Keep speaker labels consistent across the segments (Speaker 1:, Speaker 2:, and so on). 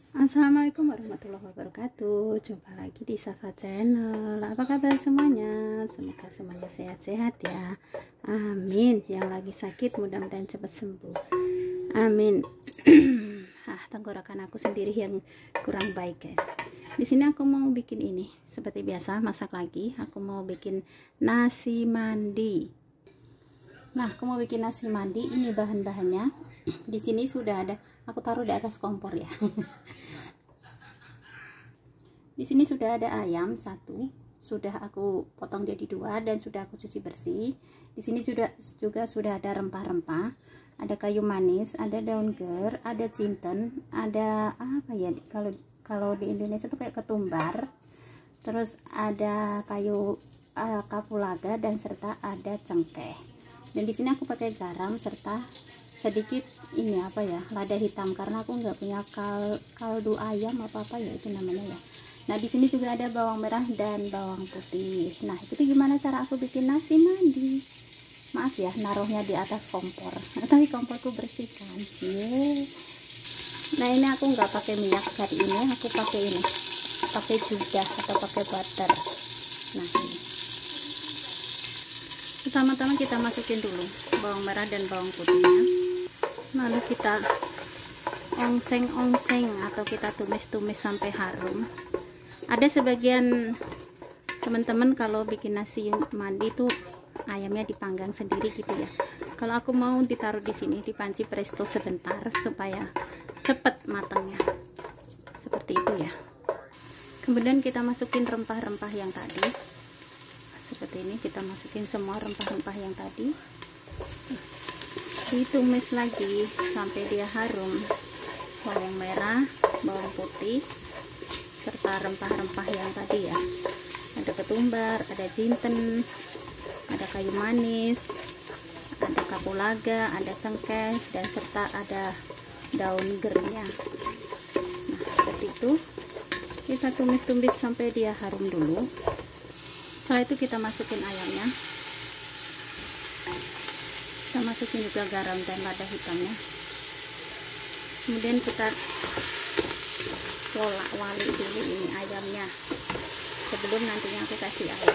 Speaker 1: Assalamualaikum warahmatullahi wabarakatuh. Jumpa lagi di Safa Channel. Apa kabar semuanya? Semoga semuanya sehat-sehat ya. Amin. Yang lagi sakit mudah-mudahan cepat sembuh. Amin. Tenggorokan aku sendiri yang kurang baik, guys. Di sini aku mau bikin ini. Seperti biasa, masak lagi. Aku mau bikin nasi mandi. Nah, aku mau bikin nasi mandi. Ini bahan-bahannya. Di sini sudah ada. Aku taruh di atas kompor ya. Di sini sudah ada ayam satu, sudah aku potong jadi dua dan sudah aku cuci bersih. Di sini juga sudah ada rempah-rempah, ada kayu manis, ada daun ger, ada jinten, ada apa ya? Kalau di Indonesia itu kayak ketumbar. Terus ada kayu kapulaga dan serta ada cengkeh. Dan di sini aku pakai garam serta sedikit ini apa ya, lada hitam karena aku nggak punya kaldu ayam apa ya itu namanya ya. Nah, di sini juga ada bawang merah dan bawang putih. Nah, itu gimana cara aku bikin nasi mandi? Maaf ya, naruhnya di atas kompor. Tapi komporku bersih kan, cie. Nah, ini aku nggak pakai minyak kali ini, aku pakai ini, pakai judah atau pakai butter. Nah, ini. Pertama-tama kita masukin dulu bawang merah dan bawang putihnya. Lalu kita ongseng-ongseng atau kita tumis-tumis sampai harum. Ada sebagian teman-teman kalau bikin nasi mandi itu ayamnya dipanggang sendiri gitu ya. Kalau aku mau ditaruh di sini di panci presto sebentar supaya cepet matangnya. Seperti itu ya. Kemudian kita masukin rempah-rempah yang tadi. Seperti ini kita masukin semua rempah-rempah yang tadi. Ditumis lagi sampai dia harum. Bawang merah, bawang putih serta rempah-rempah yang tadi ya, ada ketumbar, ada jinten, ada kayu manis, ada kapulaga, ada cengkeh dan serta ada daun gernya. Nah, seperti itu kita tumis-tumis sampai dia harum dulu. Setelah itu kita masukin ayamnya, kita masukin juga garam dan lada hitamnya, kemudian kita walik dulu ini ayamnya sebelum nantinya aku kasih air.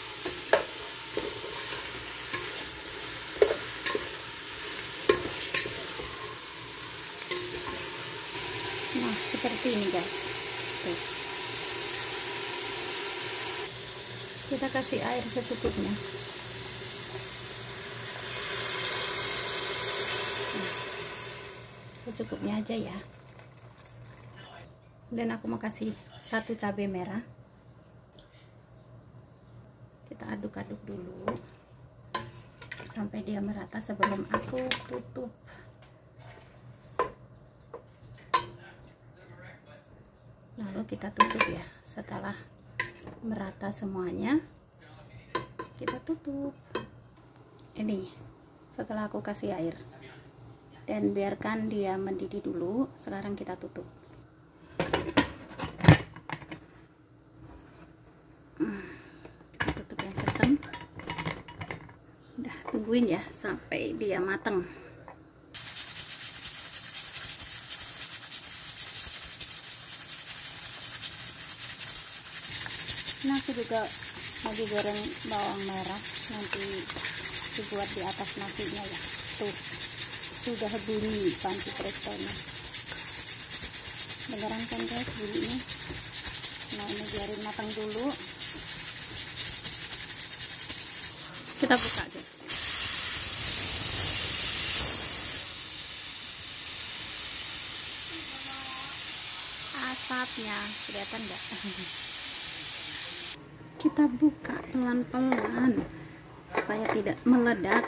Speaker 1: Nah, seperti ini guys. Tuh. Kita kasih air secukupnya. Secukupnya aja ya. Dan aku mau kasih satu cabai merah. Kita aduk-aduk dulu sampai dia merata sebelum aku tutup. Lalu kita tutup ya. Setelah merata semuanya, kita tutup. Ini setelah aku kasih air dan biarkan dia mendidih dulu. Sekarang kita tutup. Tutup yang kenceng. Udah, tungguin ya sampai dia mateng. Nah, aku juga lagi goreng bawang merah, nanti dibuat di atas nasinya ya. Tuh, sudah bunyi panci prestonya. Beneran kan guys bunyinya? Nah, ini biarin matang dulu. Kita buka guys. Asapnya kelihatan nggak? Kita buka pelan-pelan supaya tidak meledak.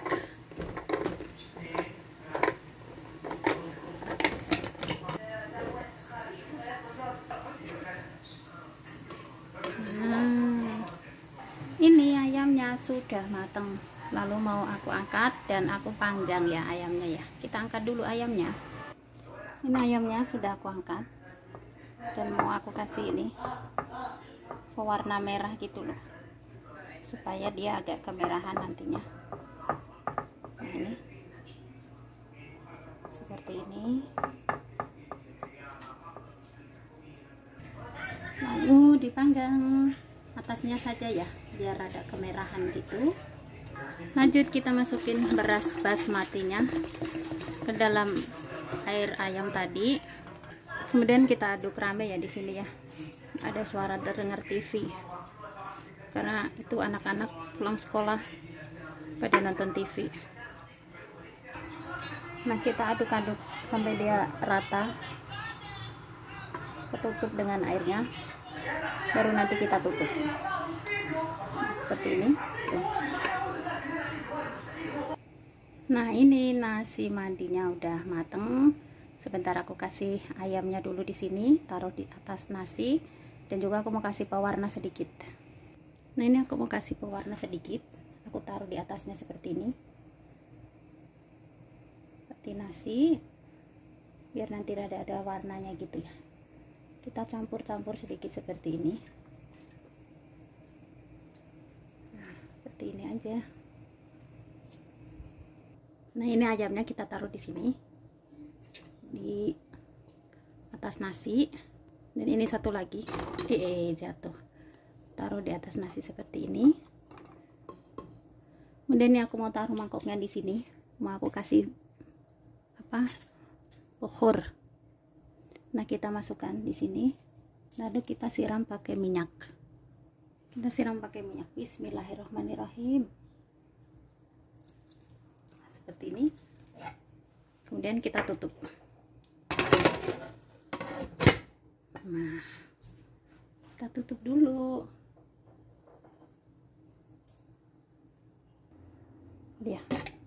Speaker 1: Ini ayamnya sudah matang, lalu mau aku angkat dan aku panggang ya ayamnya ya. Kita angkat dulu ayamnya. Ini ayamnya sudah aku angkat dan mau aku kasih ini pewarna merah gitu loh, supaya dia agak kemerahan nantinya. Nah, ini seperti ini. dipanggang atasnya saja ya, biar ada kemerahan gitu. Lanjut kita masukin beras basmatinya ke dalam air ayam tadi. Kemudian kita aduk rame ya di sini ya. Ada suara terdengar TV. Karena itu anak-anak pulang sekolah pada nonton TV. Nah, kita aduk-aduk sampai dia rata. Tutup dengan airnya. Baru nanti kita tutup. Seperti ini. Nah, ini nasi mandinya udah mateng. Sebentar aku kasih ayamnya dulu di sini, taruh di atas nasi, dan juga aku mau kasih pewarna sedikit. Nah, ini aku mau kasih pewarna sedikit. Aku taruh di atasnya seperti ini. Seperti nasi. Biar nanti ada warnanya gitu ya. Kita campur-campur sedikit seperti ini. Nah, seperti ini aja. Nah, ini ayamnya kita taruh di sini, di atas nasi. Dan ini satu lagi, jatuh. Taruh di atas nasi seperti ini. Kemudian ini aku mau taruh mangkoknya di sini. Mau aku kasih bukhur. Nah, kita masukkan di sini. Lalu kita siram pakai minyak. Kita siram pakai minyak. Bismillahirrahmanirrahim. Seperti ini. Kemudian kita tutup. Nah, kita tutup dulu. Dia.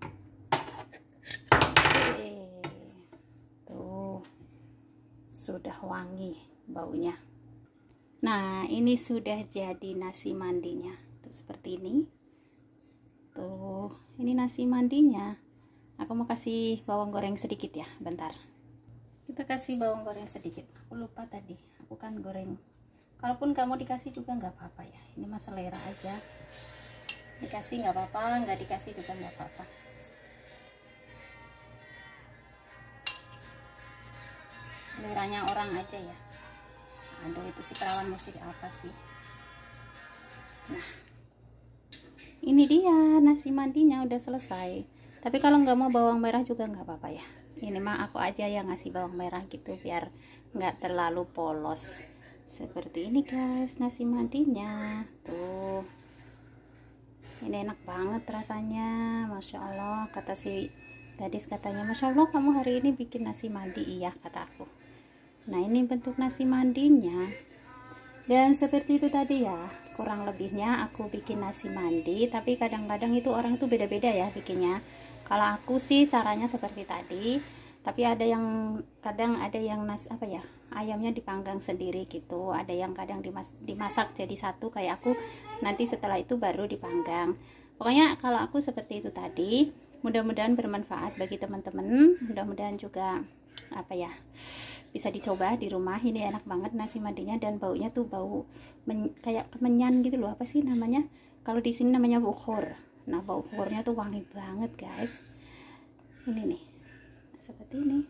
Speaker 1: Tuh. Sudah wangi baunya. Nah, ini sudah jadi nasi mandinya. Tuh seperti ini. Tuh, ini nasi mandinya. Aku mau kasih bawang goreng sedikit ya, bentar. Kita kasih bawang goreng sedikit. Aku lupa tadi, aku kan goreng. Kalaupun kamu dikasih juga nggak apa-apa ya. Ini mah selera aja. Dikasih nggak apa-apa, nggak dikasih juga nggak apa-apa. Seleranya orang aja ya. Aduh, itu si perawan musik apa sih? Nah, ini dia nasi mandinya udah selesai. Tapi kalau nggak mau bawang merah juga nggak apa-apa ya. Ini mah aku aja yang ngasih bawang merah gitu biar nggak terlalu polos. Seperti ini guys nasi mandinya. Tuh, ini enak banget rasanya, masya Allah. Kata si gadis katanya, masya Allah kamu hari ini bikin nasi mandi. Iya, kata aku. Nah, ini bentuk nasi mandinya. Dan seperti itu tadi ya, kurang lebihnya aku bikin nasi mandi. Tapi kadang-kadang itu orang itu beda-beda ya bikinnya. Kalau aku sih caranya seperti tadi, tapi ada yang kadang ada yang ayamnya dipanggang sendiri gitu, ada yang kadang dimasak jadi satu kayak aku, nanti setelah itu baru dipanggang. Pokoknya kalau aku seperti itu tadi. Mudah-mudahan bermanfaat bagi teman-teman, mudah-mudahan juga bisa dicoba di rumah. Ini enak banget nasi mandinya, dan baunya tuh bau kayak kemenyan gitu loh, apa sih namanya, kalau di sini namanya bukhur. Nah, bau bukhurnya tuh wangi banget guys. Ini nih seperti ini,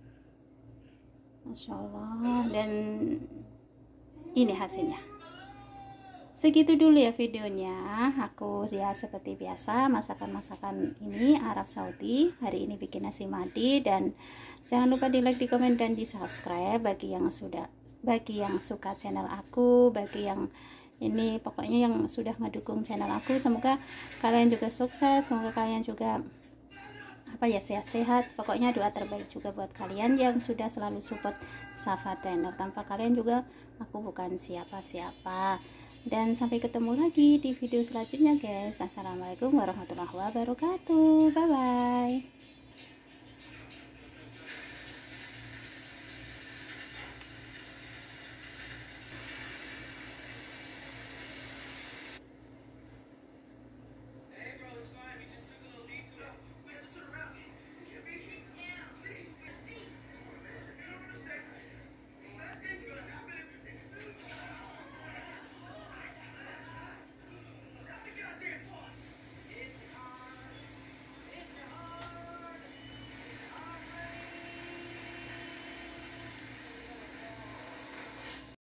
Speaker 1: masya Allah. Dan ini hasilnya. Segitu dulu ya videonya. Aku ya seperti biasa masakan-masakan ini Arab Saudi. Hari ini bikin nasi mandi, dan jangan lupa di like, di komen, dan di subscribe bagi yang suka channel aku, bagi yang ini pokoknya yang sudah ngedukung channel aku. Semoga kalian juga sukses, semoga kalian juga sehat-sehat. Pokoknya doa terbaik juga buat kalian yang sudah selalu support Safa Channel. Tanpa kalian juga aku bukan siapa-siapa. Dan sampai ketemu lagi di video selanjutnya guys. Assalamualaikum warahmatullahi wabarakatuh. Bye bye.